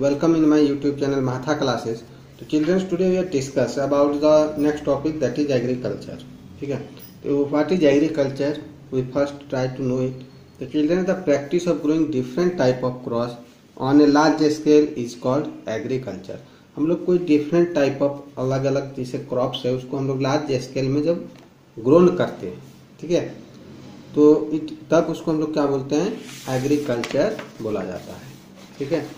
welcome in my YouTube channel Mahatha Classes. तो children, today we are discuss about the next topic, that is agriculture. ठीक है, तो what is agriculture? We first try to know it. The children, the practice of growing different type of crops on a large scale is called agriculture. हम लोग कोई different type of अलग अलग जैसे crops है उसको हम लोग लार्ज स्केल में जब ग्रोन करते हैं, ठीक है, तो तब उसको हम लोग क्या बोलते हैं, एग्रीकल्चर बोला जाता है. ठीक है,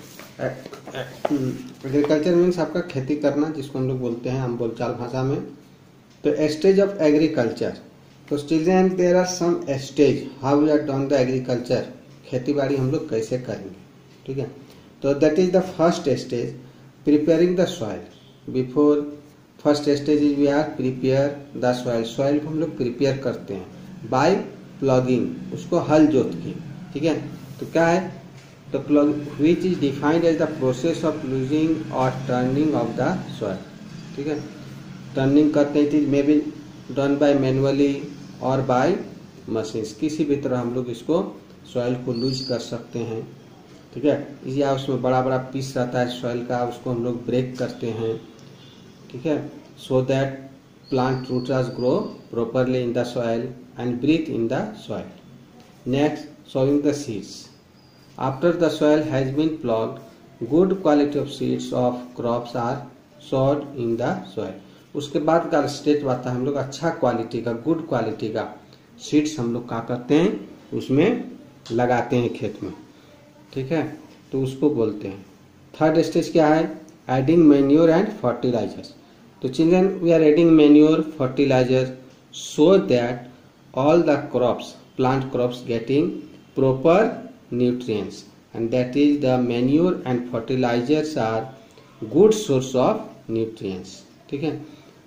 एग्रीकल्चर मीन्स आपका खेती करना, जिसको हम लोग बोलते हैं हम बोलचाल भाषा में. तो स्टेज ऑफ एग्रीकल्चर, तो children there are some stage how we are done the agriculture. खेती बाड़ी हम लोग कैसे करेंगे, ठीक है. तो that is the first stage, preparing the soil. Before first stage is we are prepare the soil. Soil को हम लोग प्रिपेयर करते हैं बाय प्लगिंग, उसको हल जोत के, ठीक है. तो क्या है, तो plough which is defined as the process of loosing और टर्निंग ऑफ द सॉइल. ठीक है, टर्निंग करते हैं, it is may be done by manually और बाय मशीन्स. किसी भी तरह हम लोग इसको सॉइल को लूज कर सकते हैं, ठीक है. या उसमें बड़ा बड़ा पीस रहता है सॉइल का, उसको हम लोग ब्रेक करते हैं, ठीक है, so that plant roots grow properly in the soil and breathe in the soil. Next, sowing the seeds. After the soil has been ploughed, good quality of seeds of crops are sowed in the soil. उसके बाद का stage आता है हम लोग अच्छा quality का, good quality का सीड्स हम लोग क्या करते हैं, उसमें लगाते हैं खेत में, ठीक है. तो उसको बोलते हैं. थर्ड स्टेज क्या है, एडिंग मैन्योर एंड फर्टिलाइजर्स. तो children, we are adding manure fertiliser so that all the crops, plant crops getting proper nutrients, and that is the manure and fertilizers are good source of nutrients, ठीक है.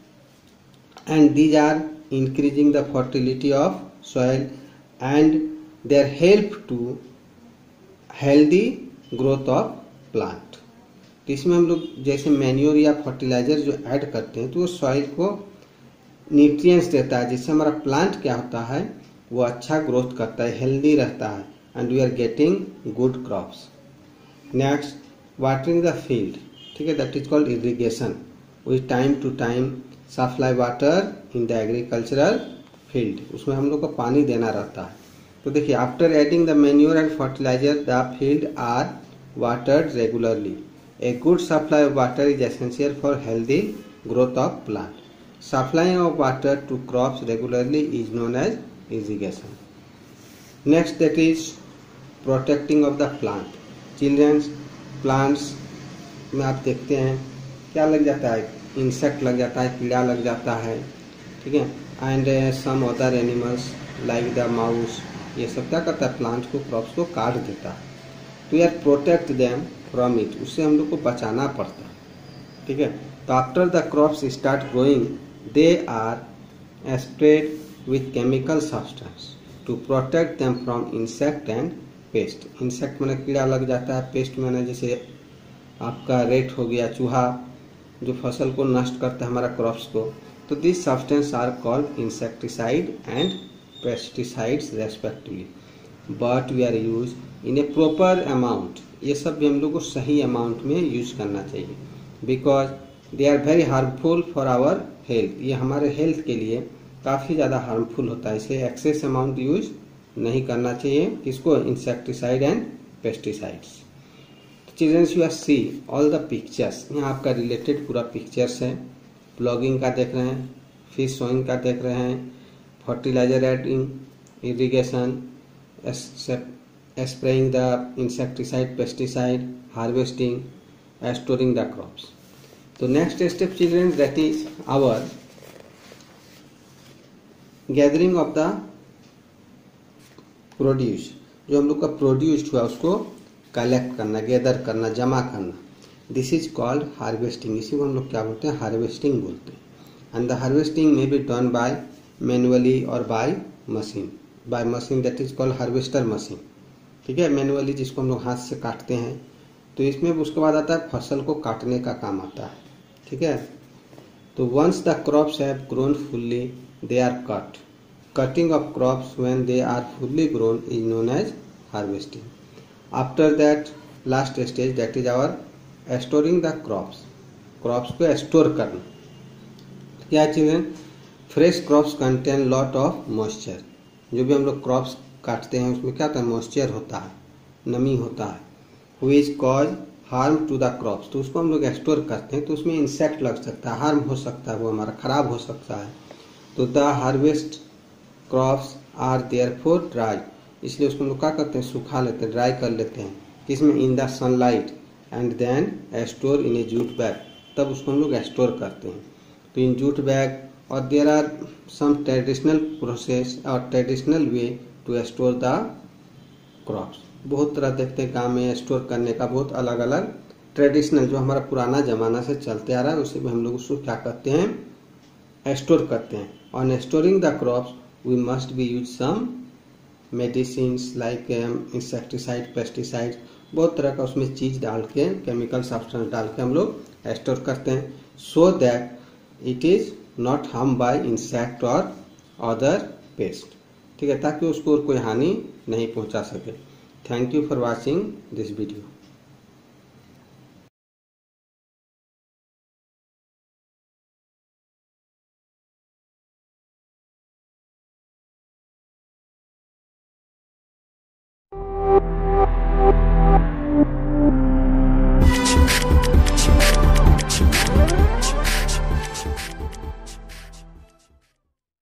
And these are increasing the fertility of soil and their help to healthy growth of plant. तो इसमें हम लोग जैसे manure या fertiliser जो add करते हैं तो वो सॉइल को न्यूट्रिएंट्स देता है, जिससे हमारा प्लांट क्या होता है, वो अच्छा ग्रोथ करता है, हेल्दी रहता है, and we are getting good crops. Next, watering the field, ठीक है, that is called irrigation. With time to time supply water in the agricultural field. उसमें हम लोग को पानी देना रहता है. तो देखिए, after adding the manure and fertiliser the field are watered regularly. A good supply of water is essential for healthy growth of plant. Supplying of water to crops regularly is known as irrigation. Next, that is protecting of the plant. Children's plants में आप देखते हैं क्या लग जाता है, insect लग जाता है, कीड़ा लग जाता है, ठीक है. And some other animals like the mouse, ये सब क्या करता है, प्लांट को, क्रॉप्स को काट देता है. तो यार प्रोटेक्ट देम फ्रॉम इट, उससे हम लोग को बचाना पड़ता है, ठीक है. तो after the crops start growing they are sprayed with chemical substance to protect them from insect and pest. insect माने कीड़ा लग जाता है, पेस्ट माने जैसे आपका रेट हो गया, चूहा जो फसल को नष्ट करता है हमारा क्रॉप्स को. तो this substance are called insecticide and pesticides respectively, but we are use in a proper amount. ये सब भी हम लोग को सही अमाउंट में यूज करना चाहिए, because they are very harmful for our health. ये हमारे हेल्थ के लिए काफ़ी ज़्यादा हार्मफुल होता है, इसलिए एक्सेस अमाउंट यूज नहीं करना चाहिए. किसको, insecticide and pesticides. Childrens, you are see all the pictures. यहाँ आपका रिलेटेड पूरा पिक्चर्स है. प्लॉगिंग का देख रहे हैं, फिर सोइंग का देख रहे हैं, fertiliser adding, irrigation, spraying the insecticide, pesticide, harvesting, storing the crops. तो next step children, that is our gathering of the produce. जो हम लोग का प्रोड्यूस्ड हुआ उसको कलेक्ट करना, गैदर करना, जमा करना. This is called harvesting. इसी को हम लोग क्या बोलते हैं, हार्वेस्टिंग बोलते हैं. And the harvesting may be done by manually और by machine. By machine that is called harvester machine, ठीक है. मैनुअली जिसको हम लोग हाथ से काटते हैं. तो इसमें उसके बाद आता है फसल को काटने का काम आता है, ठीक है. तो once the crops have grown fully they are cut. Cutting of crops when they are fully grown is known as harvesting. After that last stage, that is our storing the crops, crops को store करना। क्या चीज़ें? Fresh crops contain lot of moisture, जो भी हम लोग crops काटते हैं उसमें क्या होता है? मॉइस्चर होता है, नमी होता है। Which cause harm to the crops, तो उसको हम लोग स्टोर करते हैं तो उसमें इंसेक्ट लग सकता है, हार्म हो सकता है, वो हमारा खराब हो सकता है। तो the harvest crops are therefore dry, इसलिए उसको हम लोग क्या करते हैं? सुखा लेते हैं, ड्राई कर लेते हैं। किसमें? In the sunlight and then store in a jute bag, तब उसको हम लोग स्टोर करते हैं। तो इन जूट बैग, और there are some traditional process और traditional way to store the crops. बहुत तरह देखते हैं काम में स्टोर करने का, बहुत अलग अलग ट्रेडिशनल जो हमारा पुराना जमाना से चलते आ रहा है उसी में हम लोग उसको क्या करते हैं? स्टोर करते हैं। On storing the crops we must be use some medicines like insecticide, pesticide, बहुत तरह का उसमें चीज डाल के, केमिकल सब्सटेंस डाल के हम लोग स्टोर करते हैं, so that it is not harm by insect और अदर पेस्ट। ठीक है, ताकि उसको कोई हानि नहीं पहुंचा सके। Thank you for watching this video.